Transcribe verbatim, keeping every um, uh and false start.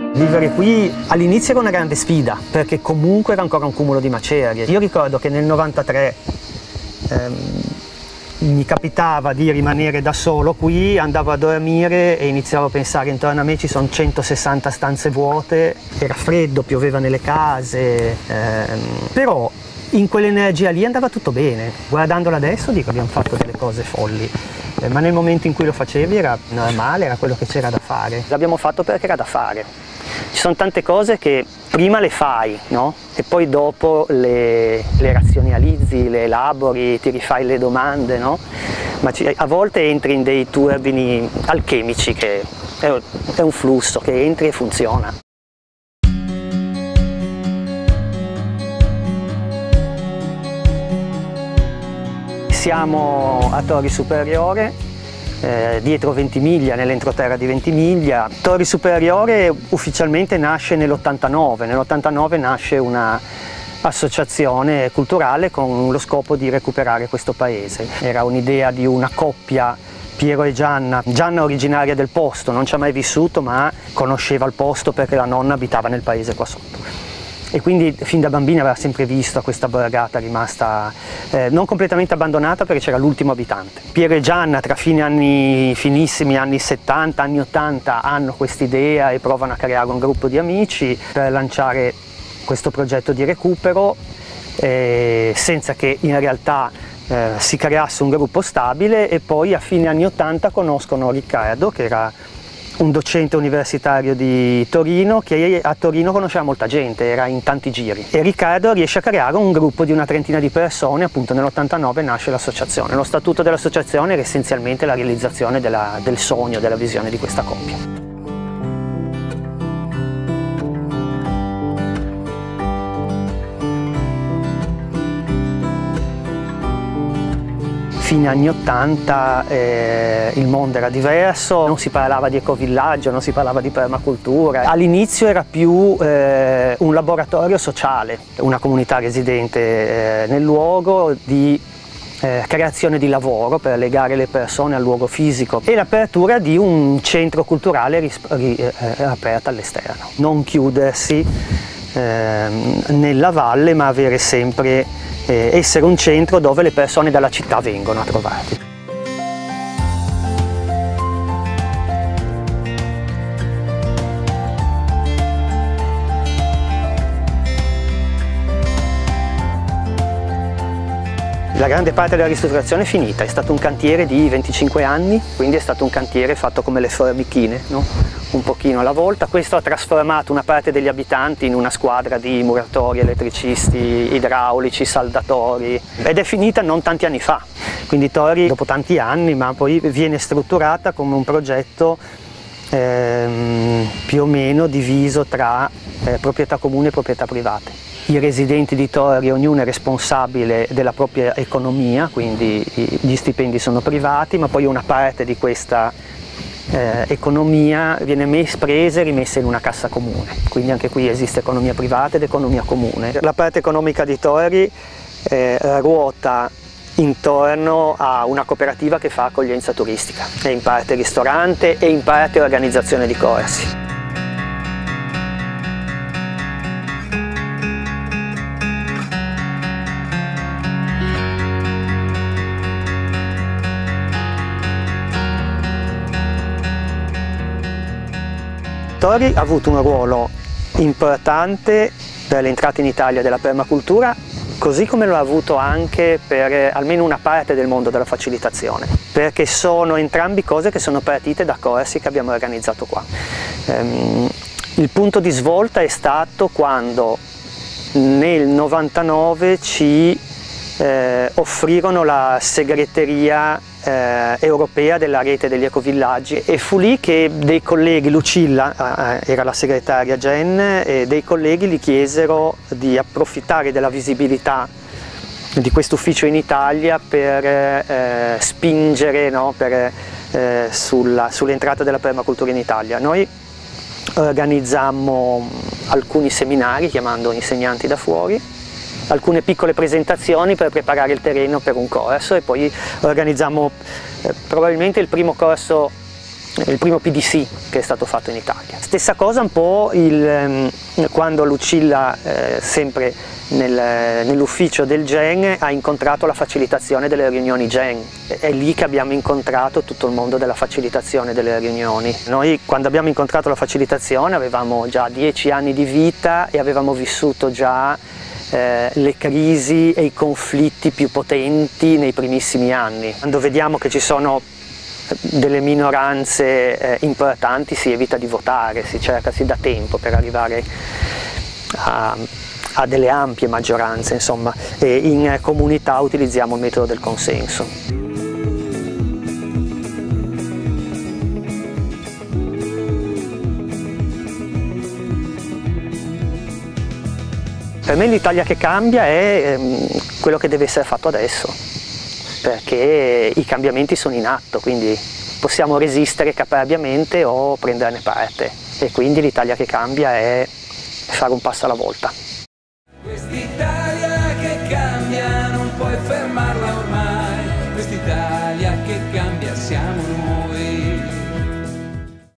Vivere qui all'inizio era una grande sfida, perché comunque era ancora un cumulo di macerie. Io ricordo che nel novantatré ehm, mi capitava di rimanere da solo qui, andavo a dormire e iniziavo a pensare intorno a me ci sono centosessanta stanze vuote, era freddo, pioveva nelle case, ehm, però in quell'energia lì andava tutto bene. Guardandola adesso dico abbiamo fatto delle cose folli, eh, ma nel momento in cui lo facevi era normale, era quello che c'era da fare. L'abbiamo fatto perché era da fare. Ci sono tante cose che prima le fai, no? E poi dopo le, le razionalizzi, le elabori, ti rifai le domande, no? Ma ci, a volte entri in dei turbini alchemici che è, è un flusso che entri e funziona. Siamo a Torri Superiore, eh, dietro Ventimiglia, nell'entroterra di Ventimiglia. Torri Superiore ufficialmente nasce nell'ottantanove, nell'ottantanove nasce una associazione culturale con lo scopo di recuperare questo paese. Era un'idea di una coppia, Piero e Gianna. Gianna originaria del posto, non ci ha mai vissuto ma conosceva il posto perché la nonna abitava nel paese qua sotto. E quindi fin da bambina aveva sempre visto questa borgata rimasta eh, non completamente abbandonata perché c'era l'ultimo abitante. Piero e Gianna tra fine anni, finissimi anni settanta, anni ottanta hanno quest'idea e provano a creare un gruppo di amici per lanciare questo progetto di recupero eh, senza che in realtà eh, si creasse un gruppo stabile, e poi a fine anni ottanta conoscono Riccardo, che era un docente universitario di Torino, che a Torino conosceva molta gente, era in tanti giri, e Riccardo riesce a creare un gruppo di una trentina di persone. Appunto nell'ottantanove nasce l'associazione. Lo statuto dell'associazione era essenzialmente la realizzazione della, del sogno, della visione di questa coppia. Fine anni ottanta eh, il mondo era diverso, non si parlava di ecovillaggio, non si parlava di permacultura. All'inizio era più eh, un laboratorio sociale, una comunità residente eh, nel luogo, di eh, creazione di lavoro per legare le persone al luogo fisico, e l'apertura di un centro culturale ris ri eh, aperto all'esterno. Non chiudersi eh, nella valle, ma avere sempre Eh, essere un centro dove le persone dalla città vengono a trovarti. La grande parte della ristrutturazione è finita, è stato un cantiere di venticinque anni, quindi è stato un cantiere fatto come le formichine, no? Un pochino alla volta. Questo ha trasformato una parte degli abitanti in una squadra di muratori, elettricisti, idraulici, saldatori, ed è finita non tanti anni fa. Quindi Torri dopo tanti anni, ma poi viene strutturata come un progetto ehm, più o meno diviso tra eh, proprietà comune e proprietà private. I residenti di Torri, ognuno è responsabile della propria economia, quindi gli stipendi sono privati, ma poi una parte di questa eh, economia viene presa e rimessa in una cassa comune. Quindi anche qui esiste economia privata ed economia comune. La parte economica di Torri eh, ruota intorno a una cooperativa che fa accoglienza turistica, è in parte ristorante e in parte organizzazione di corsi. Torri ha avuto un ruolo importante per l'entrata in Italia della permacultura, così come lo ha avuto anche per almeno una parte del mondo della facilitazione, perché sono entrambi cose che sono partite da corsi che abbiamo organizzato qua. Ehm, il punto di svolta è stato quando nel novantanove ci eh, offrirono la segreteria Eh, europea della rete degli ecovillaggi, e fu lì che dei colleghi, Lucilla eh, era la segretaria Gen, e dei colleghi gli chiesero di approfittare della visibilità di questo ufficio in Italia per eh, spingere, no, per, eh, sull'entrata della permacultura in Italia. Noi organizzammo alcuni seminari chiamando insegnanti da fuori, alcune piccole presentazioni per preparare il terreno per un corso, e poi organizzammo eh, probabilmente il primo corso il primo P D C che è stato fatto in Italia. Stessa cosa un po' il, quando Lucilla, eh, sempre nel, nell'ufficio del Gen, ha incontrato la facilitazione delle riunioni Gen. È lì che abbiamo incontrato tutto il mondo della facilitazione delle riunioni. Noi quando abbiamo incontrato la facilitazione avevamo già dieci anni di vita e avevamo vissuto già eh, le crisi e i conflitti più potenti nei primissimi anni. Quando vediamo che ci sono delle minoranze eh, importanti si evita di votare, si cerca, si dà tempo per arrivare a, a delle ampie maggioranze, insomma, e in comunità utilizziamo il metodo del consenso. Per me l'Italia che cambia è ehm, quello che deve essere fatto adesso, perché i cambiamenti sono in atto, quindi possiamo resistere caparbiamente o prenderne parte, e quindi l'Italia che cambia è fare un passo alla volta. Quest'Italia che cambia non puoi fermarla.